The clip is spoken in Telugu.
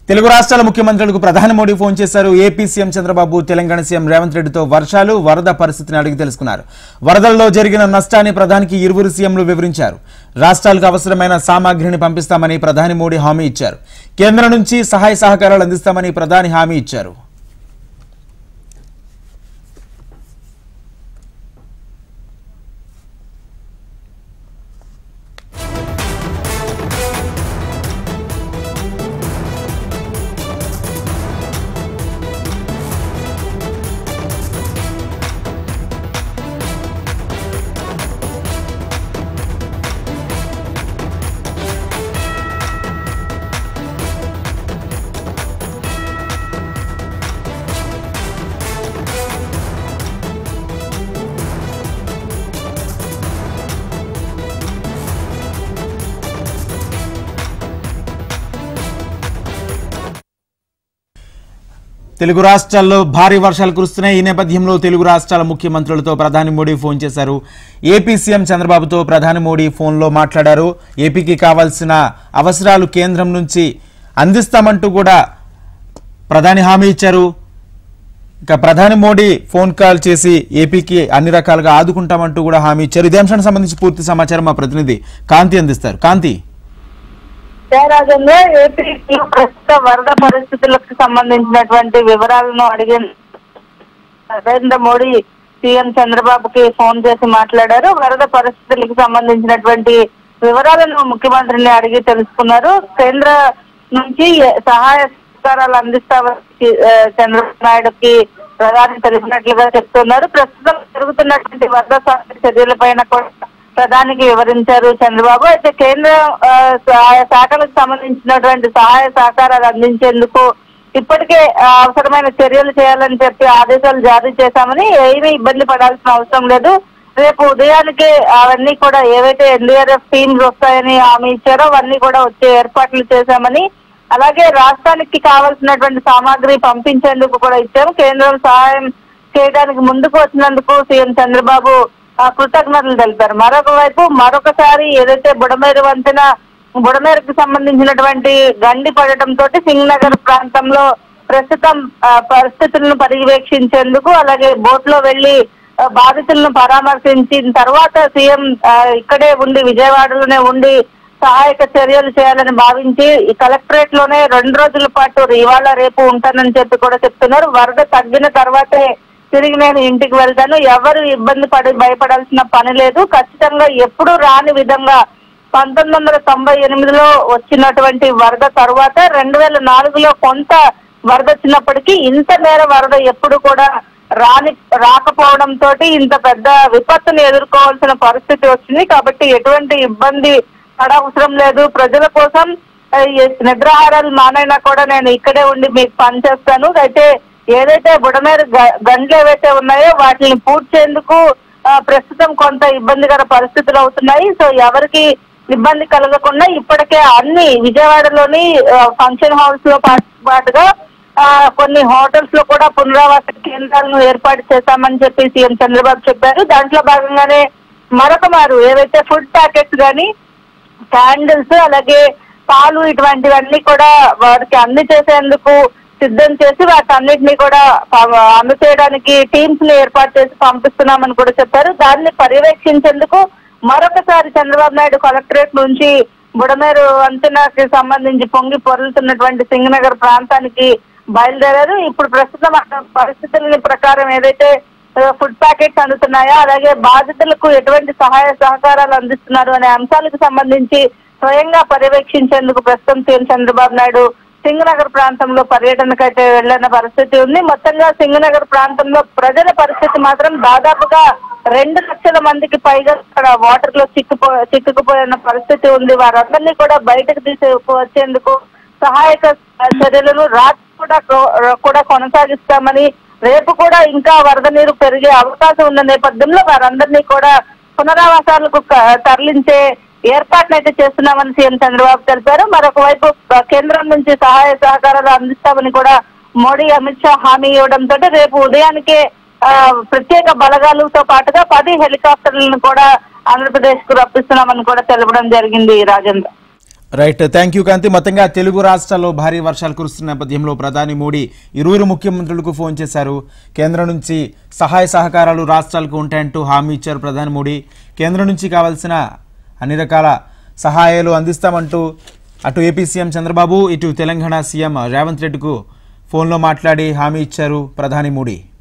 తెలుగు రాష్ట్రాల ముఖ్యమంత్రులకు ప్రధాని మోడీ ఫోన్ చేశారు. AP CM Chandrababu Telangana CM Revanth రెడ్డితో వర్షాలు, వరద పరిస్థితిని అడిగి తెలుసుకున్నారు. వరదల్లో జరిగిన నష్టాన్ని ప్రధానికి ఇరువురు సీఎంలు వివరించారు. రాష్ట్రాలకు అవసరమైన సామాగ్రిని పంపిస్తామని ప్రధాని మోడీ హామీ ఇచ్చారు. కేంద్రం నుంచి సహాయ సహకారాలు అందిస్తామని ప్రధాని హామీ ఇచ్చారు. తెలుగు రాష్ట్రాల్లో భారీ వర్షాలు కురుస్తున్నాయి. ఈ నేపథ్యంలో తెలుగు రాష్ట్రాల ముఖ్యమంత్రులతో ప్రధాని మోడీ ఫోన్ చేశారు. ఏపీ సీఎం చంద్రబాబుతో ప్రధాని మోడీ ఫోన్లో మాట్లాడారు. ఏపీకి కావాల్సిన అవసరాలు కేంద్రం నుంచి అందిస్తామంటూ కూడా ప్రధాని హామీ ఇచ్చారు. ఇక ప్రధాని మోడీ ఫోన్ కాల్ చేసి ఏపీకి అన్ని రకాలుగా ఆదుకుంటామంటూ కూడా హామీ ఇచ్చారు. ఇదే అంశానికి సంబంధించి పూర్తి సమాచారం మా ప్రతినిధి కాంతి అందిస్తారు. కాంతి, రాజంలో ఏపీలో ప్రస్తుత వరద పరిస్థితులకు సంబంధించినటువంటి వివరాలను అడిగిన నరేంద్ర మోడీ సీఎం చంద్రబాబుకి ఫోన్ చేసి మాట్లాడారు. వరద పరిస్థితులకు సంబంధించినటువంటి వివరాలను ముఖ్యమంత్రిని అడిగి తెలుసుకున్నారు. కేంద్ర నుంచి సహాయ సహకారాలు అందిస్తామని చంద్రబాబు నాయుడుకి ప్రధాని తెలిపినట్లుగా చెప్తున్నారు. ప్రస్తుతం జరుగుతున్నటువంటి వరద చర్యలపైన కూడా ప్రధానికి వివరించారు చంద్రబాబు. అయితే కేంద్ర శాఖలకు సంబంధించినటువంటి సహాయ సహకారాలు అందించేందుకు ఇప్పటికే అవసరమైన చర్యలు చేయాలని చెప్పి ఆదేశాలు జారీ చేశామని, ఏమీ ఇబ్బంది పడాల్సిన అవసరం లేదు, రేపు ఉదయానికి అవన్నీ కూడా ఏవైతే ఎన్డీఆర్ఎఫ్ టీమ్స్ వస్తాయని హామీ ఇచ్చారో అవన్నీ కూడా వచ్చే ఏర్పాట్లు చేశామని, అలాగే రాష్ట్రానికి కావాల్సినటువంటి సామాగ్రి పంపించేందుకు కూడా ఇచ్చాము. కేంద్రం సహాయం చేయడానికి ముందుకు వచ్చినందుకు సీఎం చంద్రబాబు కృతజ్ఞతలు తెలిపారు. మరొక వైపు మరొకసారి ఏదైతే బుడమేరుకు సంబంధించినటువంటి గండి పడటంతో సింగ్ నగర్ ప్రాంతంలో ప్రస్తుతం పరిస్థితులను పర్యవేక్షించేందుకు, అలాగే బోట్ లో వెళ్లి బాధితులను పరామర్శించిన తర్వాత సీఎం ఇక్కడే ఉండి విజయవాడలోనే ఉండి సహాయక చర్యలు చేయాలని భావించి కలెక్టరేట్ లోనే 2 రోజుల పాటు ఇవాళ రేపు ఉంటానని చెప్పి కూడా చెప్తున్నారు. వరద తగ్గిన తర్వాతే తిరిగి నేను ఇంటికి వెళ్తాను, ఎవరు ఇబ్బంది పడి భయపడాల్సిన పని లేదు, ఖచ్చితంగా ఎప్పుడు రాని విధంగా 1998లో వచ్చినటువంటి వరద తర్వాత 2004లో కొంత వరద వచ్చినప్పటికీ ఇంత మేర వరద ఎప్పుడు కూడా రాకపోవడంతో ఇంత పెద్ద విపత్తును ఎదుర్కోవాల్సిన పరిస్థితి వచ్చింది. కాబట్టి ఎటువంటి ఇబ్బంది పడవసరం లేదు. ప్రజల కోసం నిద్రాహారాలు మానైనా కూడా నేను ఇక్కడే ఉండి మీకు పనిచేస్తాను. అయితే ఏదైతే బుడమేరు గంటలు ఏవైతే ఉన్నాయో వాటిని పూడ్చేందుకు ప్రస్తుతం కొంత ఇబ్బందికర పరిస్థితులు అవుతున్నాయి. సో ఎవరికి ఇబ్బంది కలగకుండా ఇప్పటికే అన్ని విజయవాడలోని ఫంక్షన్ హాల్స్ లో పాటుగా కొన్ని హోటల్స్ లో కూడా పునరావాస కేంద్రాలను ఏర్పాటు చేశామని చెప్పి సీఎం చంద్రబాబు చెప్పారు. దాంట్లో భాగంగానే మరొక మారు ఏవైతే ఫుడ్ ప్యాకెట్స్ కానీ క్యాండిల్స్ అలాగే పాలు ఇటువంటివన్నీ కూడా వారికి అందజేసేందుకు సిద్ధం చేసి వాటన్నిటిని కూడా అందచేయడానికి టీమ్స్ ని ఏర్పాటు చేసి పంపిస్తున్నామని కూడా చెప్పారు. దాన్ని పర్యవేక్షించేందుకు మరొకసారి చంద్రబాబు నాయుడు కలెక్టరేట్ నుంచి బుడమేరు వంతెనకి సంబంధించి పొంగి పొరులుతున్నటువంటి సింగనగర్ ప్రాంతానికి బయలుదేరారు. ఇప్పుడు ప్రస్తుతం పరిస్థితుల ప్రకారం ఏదైతే ఫుడ్ ప్యాకెట్స్ అందుతున్నాయో అలాగే బాధితులకు ఎటువంటి సహాయ సహకారాలు అందిస్తున్నారు అనే అంశాలకు సంబంధించి స్వయంగా పర్యవేక్షించేందుకు ప్రస్తుతం సీఎం చంద్రబాబు నాయుడు సింగనగర్ ప్రాంతంలో పర్యటనకైతే వెళ్లిన పరిస్థితి ఉంది. మొత్తంగా సింగనగర్ ప్రాంతంలో ప్రజల పరిస్థితి మాత్రం దాదాపుగా 2 లక్షల మందికి పైగా అక్కడ వాటర్ లో చిక్కుకుపోయిన పరిస్థితి ఉంది. వారందరినీ కూడా బయటకు తీసుకువచ్చేందుకు సహాయక చర్యలను రాత్రి కూడా కొనసాగిస్తామని, రేపు కూడా ఇంకా వరద నీరు పెరిగే అవకాశం ఉన్న నేపథ్యంలో వారందరినీ కూడా పునరావాసాలకు తరలించే ఏర్పాట్లయితే చేస్తున్నామని సీఎం చంద్రబాబు తెలిపారు. మరొక వైపు కేంద్రం నుంచి సహాయ సహకారాలు అందిస్తామని కూడా మోడీ, అమిత్ షా హామీ ఇవ్వడంతో రేపు ఉదయానికే ప్రత్యేక బలగాలతో పాటుగా 10 హెలికాప్టర్లను కూడా ఆంధ్రప్రదేశ్ కు రప్పిస్తున్నామని కూడా తెలపడం జరిగింది. Rajendra, right, thank you Kanti. మొత్తంగా తెలుగు రాష్ట్రాల్లో భారీ వర్షాలు కురుస్తున్న నేపథ్యంలో ప్రధాని మోడీ ఇరువురు ముఖ్యమంత్రులకు ఫోన్ చేశారు. కేంద్రం నుంచి సహాయ సహకారాలు రాష్ట్రాలకు ఉంటాయంటూ హామీ ఇచ్చారు ప్రధాని మోడీ. కేంద్రం నుంచి కావాల్సిన అన్ని రకాల సహాయాలు అందిస్తామంటూ అటు ఏపీ సీఎం చంద్రబాబు, ఇటు తెలంగాణ సీఎం రేవంత్ రెడ్డికు ఫోన్లో మాట్లాడి హామీ ఇచ్చారు ప్రధాని మోడీ.